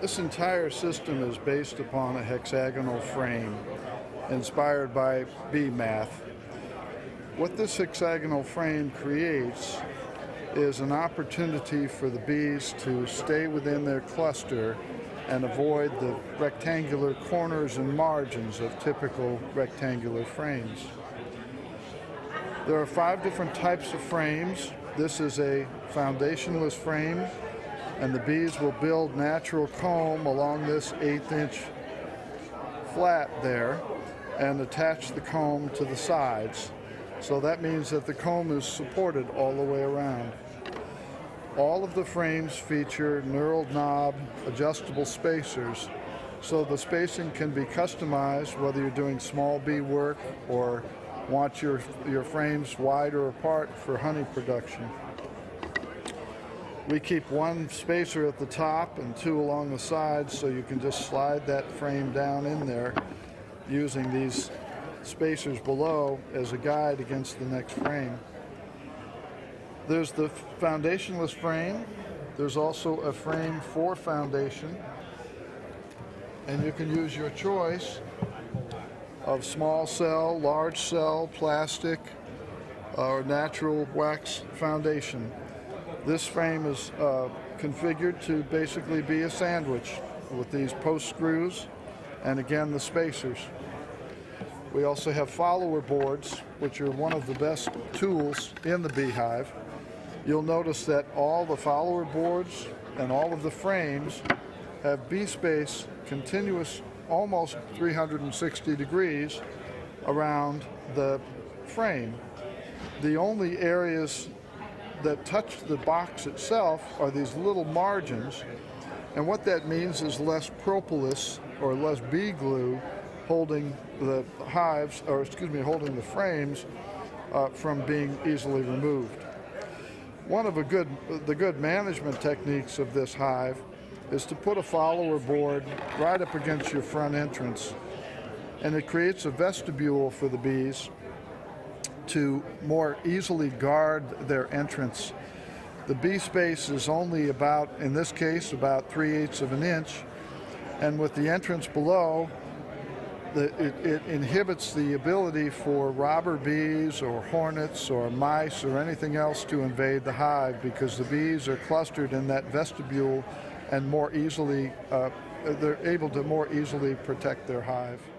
This entire system is based upon a hexagonal frame inspired by bee math. What this hexagonal frame creates is an opportunity for the bees to stay within their cluster and avoid the rectangular corners and margins of typical rectangular frames. There are 5 different types of frames. This is a foundationless frame, and the bees will build natural comb along this 1/8" flat there and attach the comb to the sides. So that means that the comb is supported all the way around. All of the frames feature knurled knob adjustable spacers, so the spacing can be customized whether you're doing small bee work or want your frames wider apart for honey production. We keep 1 spacer at the top and 2 along the sides, so you can just slide that frame down in there using these spacers below as a guide against the next frame. There's the foundationless frame. There's also a frame for foundation, and you can use your choice of small cell, large cell, plastic, or natural wax foundation. This frame is configured to basically be a sandwich with these post screws and again the spacers. We also have follower boards, which are one of the best tools in the beehive. You'll notice that all the follower boards and all of the frames have bee space continuous almost 360 degrees around the frame. The only areas that touch the box itself are these little margins, and what that means is less propolis or less bee glue holding the hives, or holding the frames from being easily removed. One of the good management techniques of this hive is to put a follower board right up against your front entrance, and it creates a vestibule for the bees to more easily guard their entrance. The bee space is only about, in this case, about 3/8 of an inch, and with the entrance below, it inhibits the ability for robber bees or hornets or mice or anything else to invade the hive, because the bees are clustered in that vestibule and more easily, they're able to more easily protect their hive.